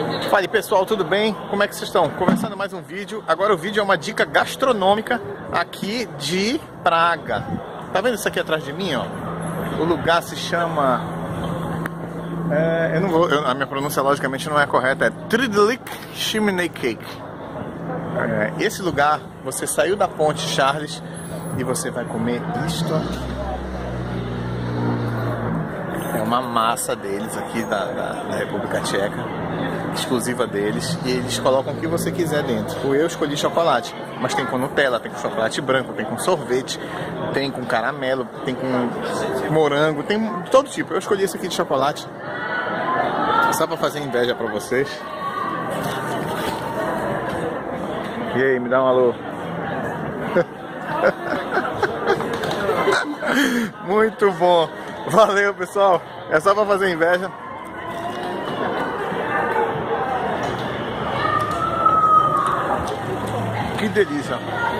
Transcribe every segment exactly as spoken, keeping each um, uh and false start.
Fala pessoal, tudo bem? Como é que vocês estão? Começando mais um vídeo. Agora o vídeo é uma dica gastronômica aqui de Praga. Tá vendo isso aqui atrás de mim, ó? O lugar se chama... É, eu não vou... Eu, a minha pronúncia logicamente não é correta. É Tridlik Chimney Cake. É, esse lugar, você saiu da Ponte Charles e você vai comer isto aqui. É uma massa deles aqui da, da, da República Tcheca, exclusiva deles, e eles colocam o que você quiser dentro. Eu escolhi chocolate, mas tem com Nutella, tem com chocolate branco, tem com sorvete, tem com caramelo, tem com morango, tem todo tipo. Eu escolhi esse aqui de chocolate, só pra fazer inveja pra vocês. E aí, me dá um alô. Muito bom. Valeu, pessoal. É só pra fazer inveja. Que delícia.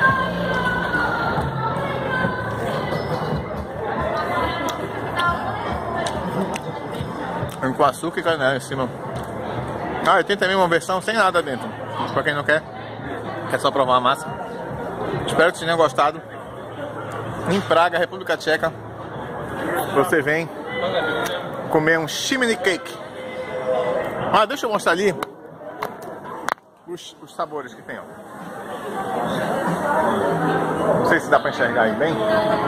Com açúcar e canela em cima. Ah, e tem também uma versão sem nada dentro. Pra quem não quer, quer só provar a massa. Espero que vocês tenham gostado. Em Praga, República Tcheca, você vem comer um chimney cake. Ah, deixa eu mostrar ali os, os sabores que tem, ó. Não sei se dá pra enxergar aí bem.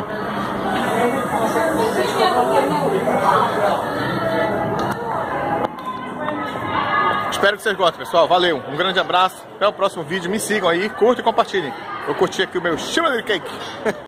Espero que vocês gostem, pessoal. Valeu, um grande abraço. Até o próximo vídeo. Me sigam aí, curtam e compartilhem. Eu curti aqui o meu chimney cake.